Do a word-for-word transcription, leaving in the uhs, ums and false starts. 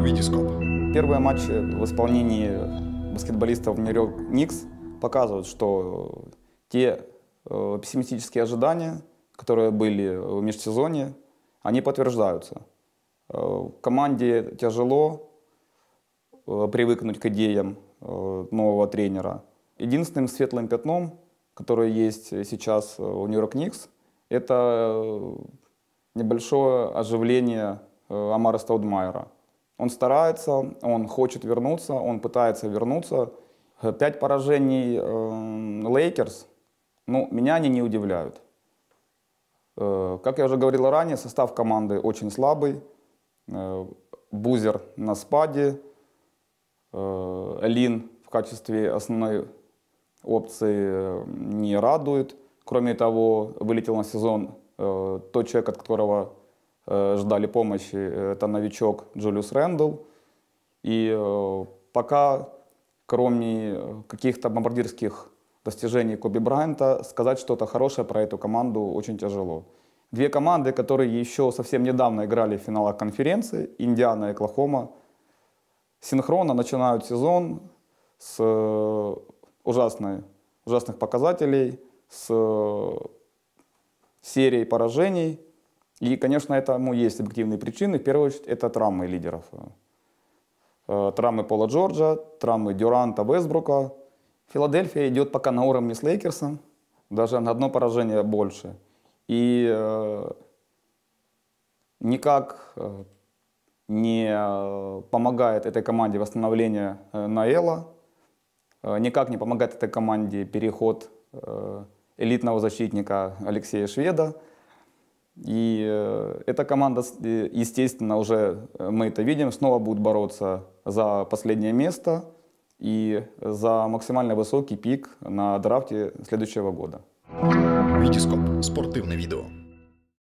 Витископ. Первые матчи в исполнении баскетболистов Нью-Йорк Никс показывают, что те э, пессимистические ожидания, которые были в межсезонье, они подтверждаются. Э, команде тяжело э, привыкнуть к идеям э, нового тренера. Единственным светлым пятном, которое есть сейчас у Нью-Йорк Никс, это небольшое оживление Амара Стоудемайера. Он старается, он хочет вернуться, он пытается вернуться. Пять поражений Лейкерс, ну, меня они не удивляют. Э, как я уже говорил ранее, состав команды очень слабый. Э, Бузер на спаде, э, Лин в качестве основной опции не радует. Кроме того, вылетел на сезон э, тот человек, от которого э, ждали помощи, это новичок Джулиус Рэндл. И э, пока, кроме каких-то бомбардирских достижений Коби Брайанта, сказать что-то хорошее про эту команду очень тяжело. Две команды, которые еще совсем недавно играли в финалах конференции, Индиана и Оклахома, синхронно начинают сезон с э, ужасной, ужасных показателей, с серией поражений. И, конечно, этому есть объективные причины. В первую очередь, это травмы лидеров. Травмы Пола Джорджа, травмы Дюранта, Вестбрука. Филадельфия идет пока на уровне с Лейкерсом, даже на одно поражение больше. И э, никак э, не помогает этой команде восстановление э, Наэла, э, никак не помогает этой команде переход э, элитного защитника Алексея Шведа. И э, эта команда, естественно, уже мы это видим, снова будет бороться за последнее место и за максимально высокий пик на драфте следующего года. Витископ. Спортивне відео.